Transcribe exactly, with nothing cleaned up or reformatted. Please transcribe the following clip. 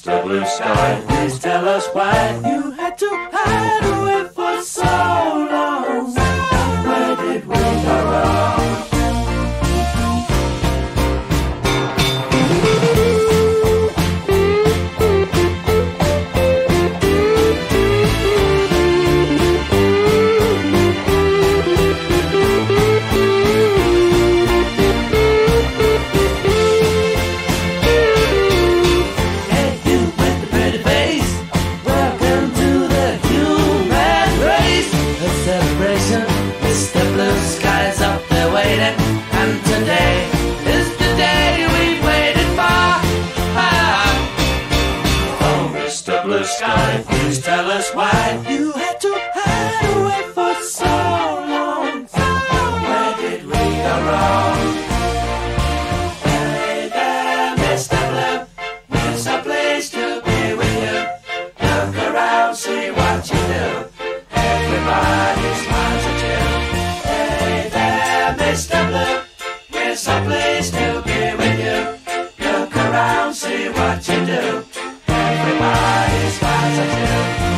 Mister Blue Sky, please tell us why you had to hide away for so long. Where did we go wrong? Mister Blue Sky's up there waiting, and today is the day we've waited for. Ah. Oh, Mister Blue Sky, please tell us why you had to hide away for so long. Where did we go wrong? Hey there, Mister Blue, it's a place to be with you. Look around, see what you do. Everybody smiles at you. Hey there, Mister Blue, we're so pleased to be with you. Look around, see what you do. Everybody smiles at you.